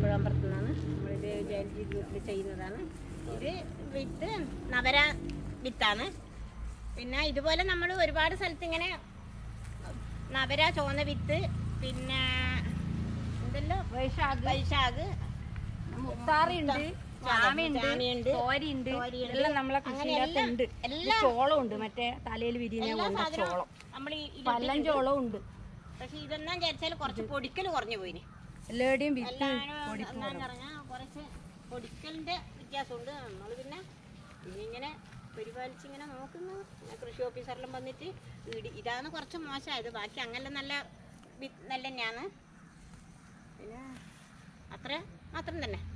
മുഴുവമ്പുറത്തു നിന്നാണ്. നമ്മളിത് ജയൻജി ഗ്രൂപ്പിൽ ചെയ്യുന്നതാണ്. ഇത് വിത്ത് നവര വിത്താണ്. പിന്നെ ഇതുപോലെ നമ്മൾ ഒരുപാട് സ്ഥലത്ത് ഇങ്ങനെ നവര ചുവന്ന വിത്ത്, പിന്നെ എന്തല്ലോ വൈശാഖ്, മുത്താറിയുണ്ട്, ചാമയുണ്ട്, തോരിയുണ്ട്, എല്ലാം നമ്മളെ കൃഷിയിലുണ്ട്. ചോളം ഉണ്ട്, മറ്റേ തലയിൽ വിരിയുന്ന ചോളം, നമ്മൾ പല്ലം ചോളവും ഉണ്ട്. പക്ഷെ ഇതെന്നാ വിചാരിച്ചാൽ കുറച്ച് പൊടിക്കൽ കുറഞ്ഞു പോയിന്. എല്ലാവരുടെയും കുറച്ച് പൊടിക്കലിന്റെ വ്യത്യാസമുണ്ട്. നമ്മൾ പിന്നെ ഇങ്ങനെ പരിപാലിച്ചിങ്ങനെ നോക്കുന്നു. കൃഷി ഓഫീസറിലും വന്നിട്ട് ഇതാണ് കുറച്ച് മോശമായത്. ബാക്കി അങ്ങനെ നല്ല തന്നെയാണ്. പിന്നെ മാത്രം തന്നെ.